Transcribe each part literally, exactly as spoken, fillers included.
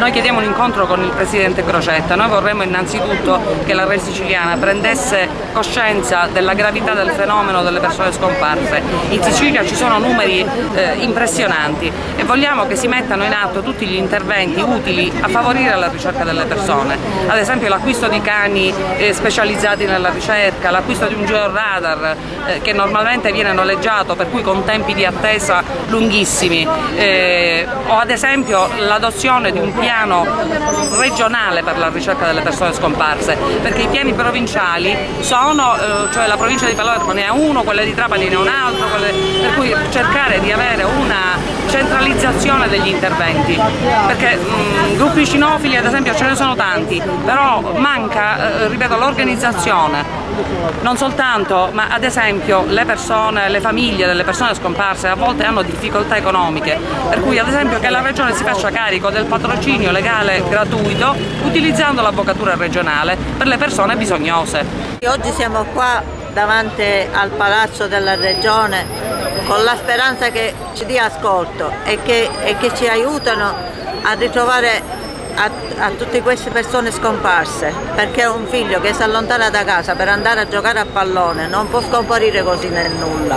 Noi chiediamo un incontro con il Presidente Crocetta. Noi vorremmo innanzitutto che la Rete Siciliana prendesse coscienza della gravità del fenomeno delle persone scomparse. In Sicilia ci sono numeri eh, impressionanti e vogliamo che si mettano in atto tutti gli interventi utili a favorire la ricerca delle persone, ad esempio l'acquisto di cani eh, specializzati nella ricerca, l'acquisto di un georadar eh, che normalmente viene noleggiato, per cui con tempi di attesa lunghissimi, eh, o ad esempio l'adozione di un piano regionale per la ricerca delle persone scomparse, perché i piani provinciali sono, eh, cioè la provincia di Palermo ne ha uno, quella di Trapani ne ha un altro, quelle, per cui cercare di avere una centralizzazione degli interventi, perché mh, gruppi cinofili ad esempio ce ne sono tanti, però manca, eh, ripeto, l'organizzazione. Non soltanto, ma ad esempio le persone, le famiglie delle persone scomparse a volte hanno difficoltà economiche, per cui ad esempio che la Regione si faccia carico del patrocinio legale gratuito utilizzando l'avvocatura regionale per le persone bisognose. Oggi siamo qua davanti al Palazzo della Regione con la speranza che ci dia ascolto e che, e che ci aiutano a ritrovare A, a tutte queste persone scomparse, perché un figlio che si allontana da casa per andare a giocare a pallone non può scomparire così nel nulla.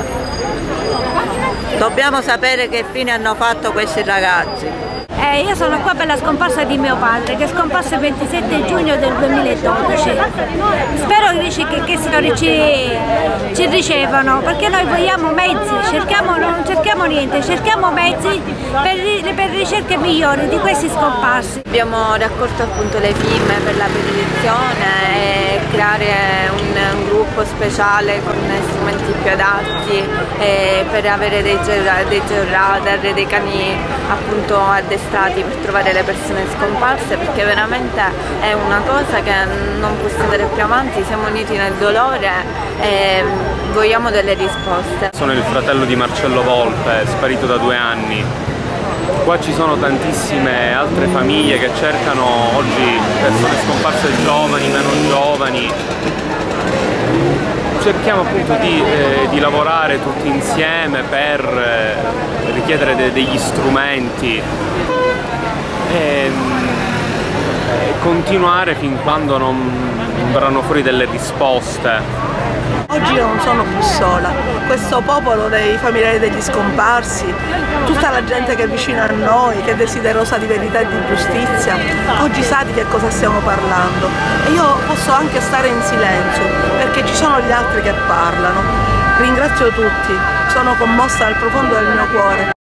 Dobbiamo sapere che fine hanno fatto questi ragazzi. Eh, io sono qua per la scomparsa di mio padre, che è scomparso il ventisette giugno del duemiladodici. Spero che, che, che ci, ci ricevano, perché noi vogliamo mezzi, cerchiamo, non cerchiamo niente, cerchiamo mezzi per, per ricerche migliori di questi scomparsi. Abbiamo raccolto appunto le firme per la petizione e creare un, un gruppo speciale con strumenti più adatti eh, per avere dei, dei georadar, dei cani appunto addestrati per trovare le persone scomparse, perché veramente è una cosa che non può andare più avanti. Siamo uniti nel dolore e vogliamo delle risposte. Sono il fratello di Marcello Volpe, sparito da due anni. Qua ci sono tantissime altre famiglie che cercano oggi persone scomparse giovani, meno giovani. Cerchiamo appunto di, eh, di lavorare tutti insieme per eh, richiedere de degli strumenti e, e continuare fin quando non verranno fuori delle risposte. Oggi io non sono più sola, questo popolo dei familiari degli scomparsi, tutta la gente che è vicina a noi, che è desiderosa di verità e di giustizia, oggi sa di che cosa stiamo parlando e io posso anche stare in silenzio perché ci sono gli altri che parlano. Ringrazio tutti, sono commossa dal profondo del mio cuore.